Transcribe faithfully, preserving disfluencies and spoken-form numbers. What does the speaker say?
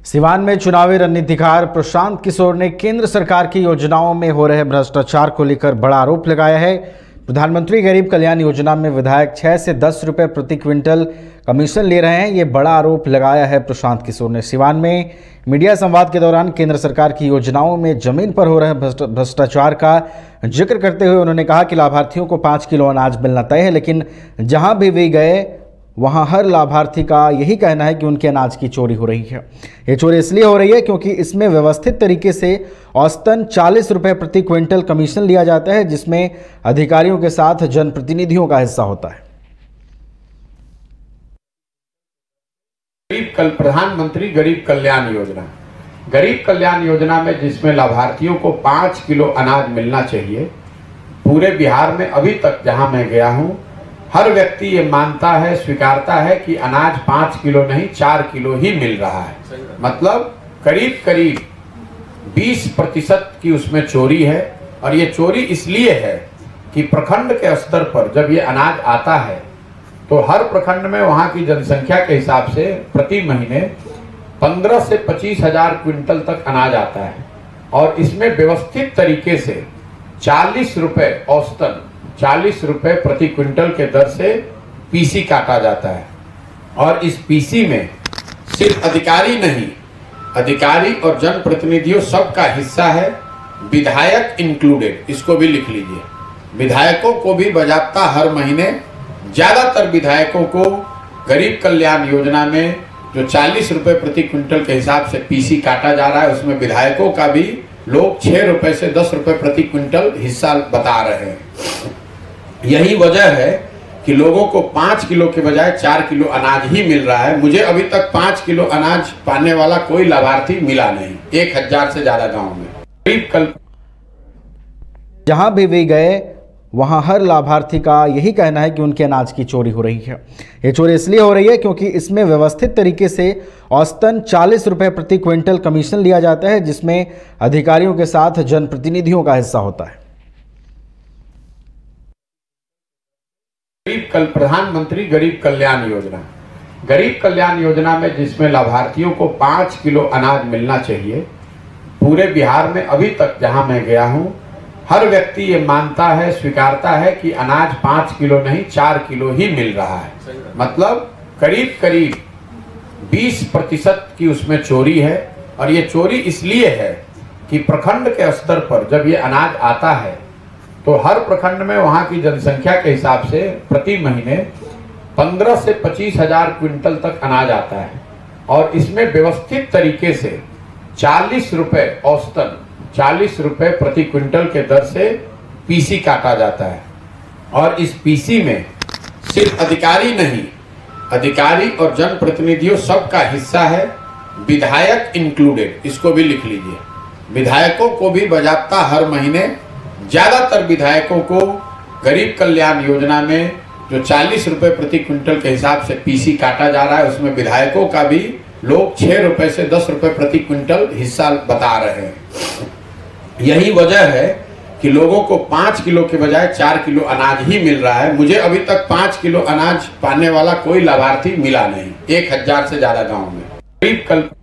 सिवान में चुनावी रणनीतिकार प्रशांत किशोर ने केंद्र सरकार की योजनाओं में हो रहे भ्रष्टाचार को लेकर बड़ा आरोप लगाया है। प्रधानमंत्री गरीब कल्याण योजना में विधायक छह से दस रुपए प्रति क्विंटल कमीशन ले रहे हैं। ये बड़ा आरोप लगाया है प्रशांत किशोर ने। सिवान में मीडिया संवाद के दौरान केंद्र सरकार की योजनाओं में जमीन पर हो रहे भ्रष्टाचार का जिक्र करते हुए उन्होंने कहा कि लाभार्थियों को पाँच किलो अनाज मिलना तय है, लेकिन जहां भी वे गए वहां हर लाभार्थी का यही कहना है कि उनके अनाज की चोरी हो रही है। ये चोरी इसलिए हो रही है क्योंकि इसमें व्यवस्थित तरीके से औसतन चालीस रुपए प्रति क्विंटल कमीशन लिया जाता है, जिसमें अधिकारियों के साथ जनप्रतिनिधियों का हिस्सा होता है। गरीब कल प्रधानमंत्री गरीब कल्याण योजना गरीब कल्याण योजना में जिसमें लाभार्थियों को पाँच किलो अनाज मिलना चाहिए, पूरे बिहार में अभी तक जहां मैं गया हूं, हर व्यक्ति ये मानता है, स्वीकारता है कि अनाज पाँच किलो नहीं चार किलो ही मिल रहा है। मतलब करीब करीब बीस प्रतिशत की उसमें चोरी है। और ये चोरी इसलिए है कि प्रखंड के स्तर पर जब ये अनाज आता है तो हर प्रखंड में वहाँ की जनसंख्या के हिसाब से प्रति महीने पंद्रह से पच्चीस हजार क्विंटल तक अनाज आता है। और इसमें व्यवस्थित तरीके से चालीस रुपए औसतन चालीस रुपए प्रति क्विंटल के दर से पीसी काटा जाता है। और इस पीसी में सिर्फ अधिकारी नहीं, अधिकारी और जनप्रतिनिधियों सबका हिस्सा है, विधायक इंक्लूडेड। इसको भी लिख लीजिए। विधायकों को भी बाकायदा हर महीने, ज्यादातर विधायकों को गरीब कल्याण योजना में जो चालीस रुपए प्रति क्विंटल के हिसाब से पीसी काटा जा रहा है, उसमें विधायकों का भी लोग छह रुपए से दस रुपए प्रति क्विंटल हिस्सा बता रहे हैं। यही वजह है कि लोगों को पाँच किलो के बजाय चार किलो अनाज ही मिल रहा है। मुझे अभी तक पाँच किलो अनाज पाने वाला कोई लाभार्थी मिला नहीं, एक हजार से ज्यादा गांव में। गरीब कल जहां भी वे गए वहां हर लाभार्थी का यही कहना है कि उनके अनाज की चोरी हो रही है। ये चोरी इसलिए हो रही है क्योंकि इसमें व्यवस्थित तरीके से औसतन चालीस रुपए प्रति क्विंटल कमीशन लिया जाता है, जिसमें अधिकारियों के साथ जनप्रतिनिधियों का हिस्सा होता है। गरीब कल प्रधानमंत्री गरीब कल्याण योजना गरीब कल्याण योजना में जिसमें लाभार्थियों को पाँच किलो अनाज मिलना चाहिए, पूरे बिहार में अभी तक जहां मैं गया हूं, हर व्यक्ति ये मानता है, स्वीकारता है कि अनाज पाँच किलो नहीं चार किलो ही मिल रहा है। मतलब करीब करीब बीस प्रतिशत की उसमें चोरी है। और ये चोरी इसलिए है कि प्रखंड के स्तर पर जब ये अनाज आता है तो हर प्रखंड में वहाँ की जनसंख्या के हिसाब से प्रति महीने पंद्रह से पच्चीस हजार क्विंटल तक अनाज आता है। और इसमें व्यवस्थित तरीके से चालीस रुपए औसतन चालीस रुपए प्रति क्विंटल के दर से पीसी काटा जाता है। और इस पीसी में सिर्फ अधिकारी नहीं, अधिकारी और जनप्रतिनिधियों सबका हिस्सा है, विधायक इंक्लूडेड। इसको भी लिख लीजिए। विधायकों को भी बाकायदा हर महीने, ज्यादातर विधायकों को गरीब कल्याण योजना में जो चालीस रुपए प्रति क्विंटल के हिसाब से पीसी काटा जा रहा है, उसमें विधायकों का भी लोग छह रुपए से दस रुपए प्रति क्विंटल हिस्सा बता रहे हैं। यही वजह है कि लोगों को पाँच किलो के बजाय चार किलो अनाज ही मिल रहा है। मुझे अभी तक पाँच किलो अनाज पाने वाला कोई लाभार्थी मिला नहीं, एक हजार से ज्यादा गांव में। गरीब कल